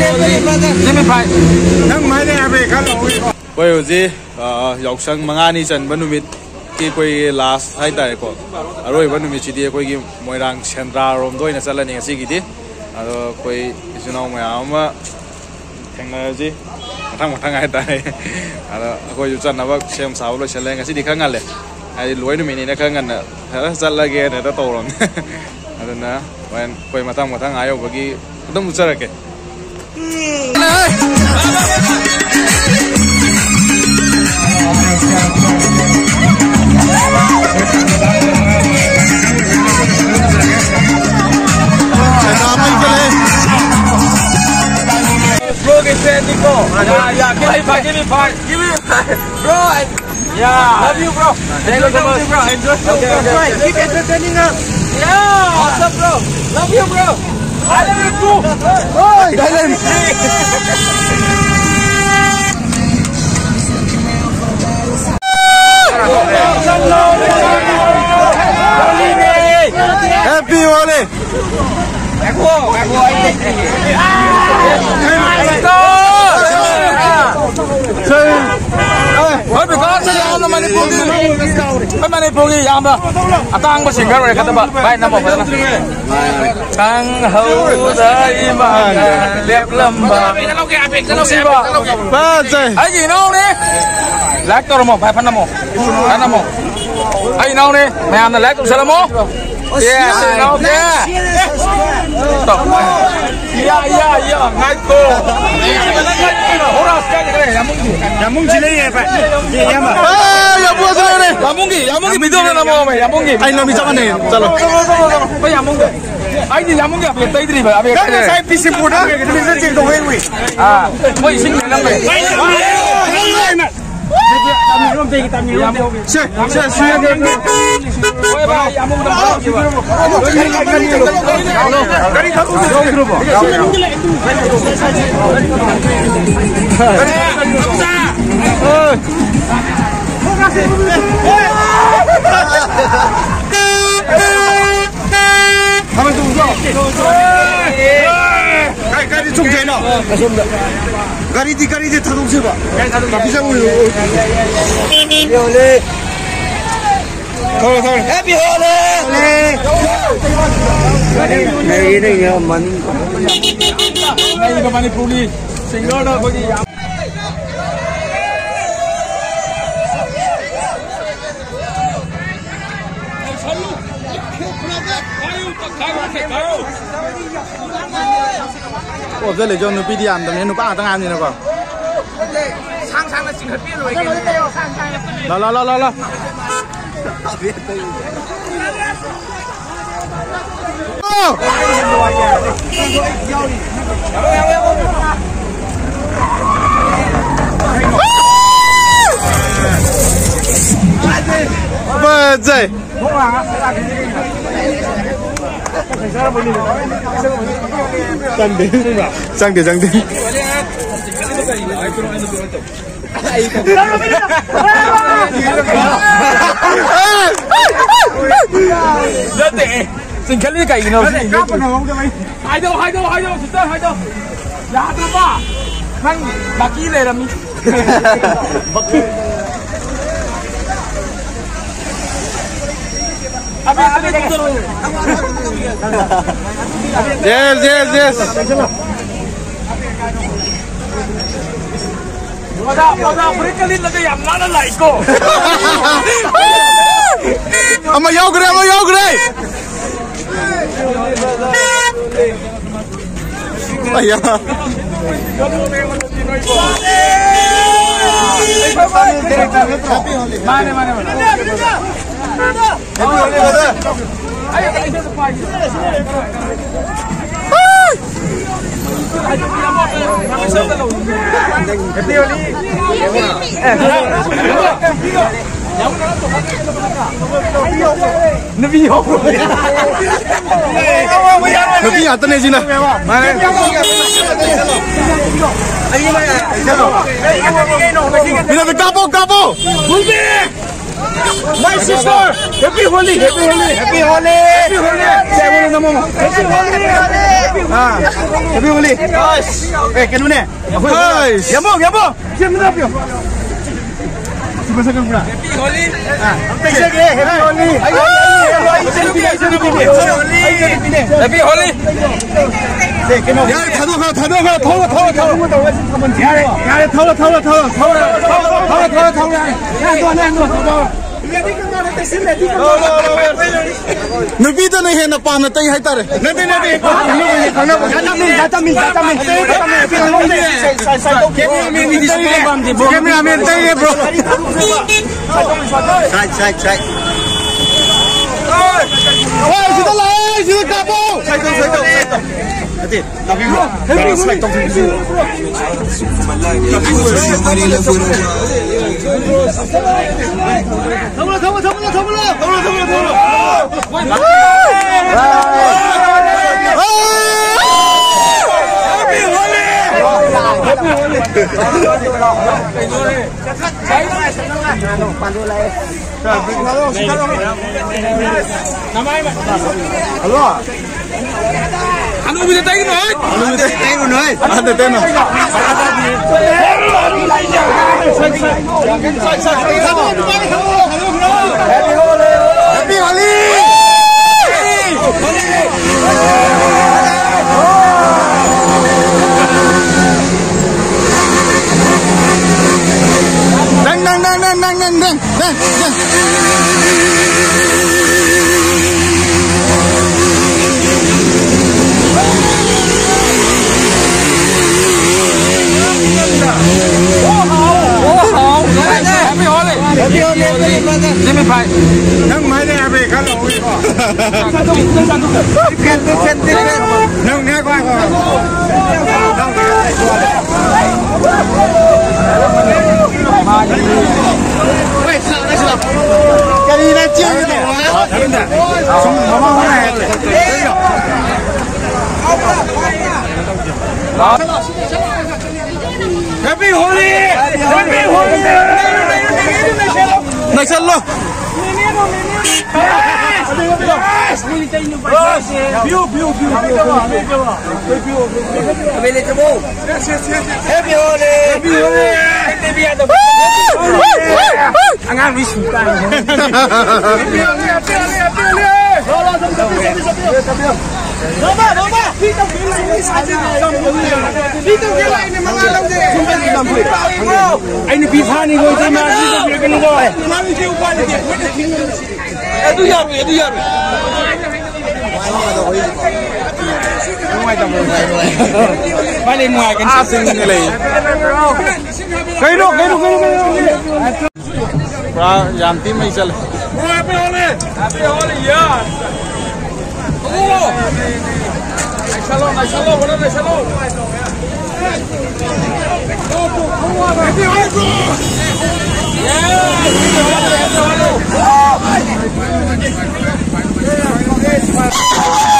Nang mai ne abe kan lo. Koi uji yausang mangani chan banumit ki koi last hai ta ko. Aroi banumit chidi koi gi moirang Sendra rom doi na chala ni si gi di. Ado koi isunau ma ama thengna ji mathang hai ta. Ado koi ju chan na ba sem saw lo chala ngasi di khangal le. Ai loi nu mi ni na khangan na chala ge na ta to rom. Ado na wen koi mathang ayo bagi dum uchara ke. Bro, get set, Nico. Yeah, give me five. Bro, love you, bro. Thank you so much, bro. Enjoy. Okay. Keep entertaining us. Yeah. Awesome, bro. Love you, bro. I love you too. Oh, Happy Holi. Back wall, let's go. Ôi bị con sao ông mà đi buông đi, cái mà đi buông đi ông đó, tăng bao nhiêu cái rồi cái đó bay năm một phải không? Tăng hậu đây mà đẹp lắm bà. Ba giây. Ấy gì đâu đi? Lát tôi một phải phân năm một, ấy đâu đi? Mày làm là lát tôi sẽ làm một. Yeah, no, yeah. Stop. Yeah. Nice goal. Hold on, sekali. Yamung sini ya pak. Iya mbak. Ya buat sini. Yamung video na mo may Yamung. Ay namin sa kanin. Chalo. Ba Yamung. Ay di Yamung ya apek tay diri ba apek. Kan saya PC muda, bisa cek dong we. Ah, mo ising na lang ba. Gari chung jain na. Gari di thadung se ba. Tapi sa ulo. Holi. Thor. Happy Holi. Này đây nhờ mình. Đây có mani puli. Single đó có gì. Ủa giờ lấy cho nó bị đi ăn, tầm này nó ba tăng ăn gì nào con? Sang là chỉ hết biết rồi. Lo. Ba giây. Sang đi. Xin khali cái gì nào? Hai đâu, 진짜 hai đâu. Ya đâu ba. Nang baki này làm. Yes. Wala, breakalin lagi yang nana like ko. Ama yaw gre. Ayah. Mana. Ayo kita depan. Nabi atau ni sini? Mana? Bila kapo. My sister, Happy Holi. Happy Holi. Saya boleh nama. Happy Holi. Happy Holi. Cái núi này. Yamo. Siapa nak pion? Siapa sekarang pula? Happy Holi. Happy Holi. Happy Holi. Nubi tu ni hendak pan nanti hai tar. Nanti. Cameraman tadi bro. Side. Woi, sudah lah, sudah kapal. Side. Nanti, tapi slide tong sini. Halo. Anu bisa tahu noi. Ada teno. Happy Holi. Dang. Happy Holi. Ini baik. Nang mai ni apa? Kalau Nang ni apa? Wei, salah. Kali ni cium tu. Semua mana? Happy Holi. Nak selo. View. Happy Holi. Angan wish. Nova. Dito kila ini mengalau je. Ini bisa ni kau cuma dito kila kena kau. Mari je upah dia. Itu yaru. Balik muai kan asing ni lagi. Kau. Pra janti mai chal. Happy Holi ya. Oh. Naisalo, bro, naisalo. Happy Holi bro. Yeah.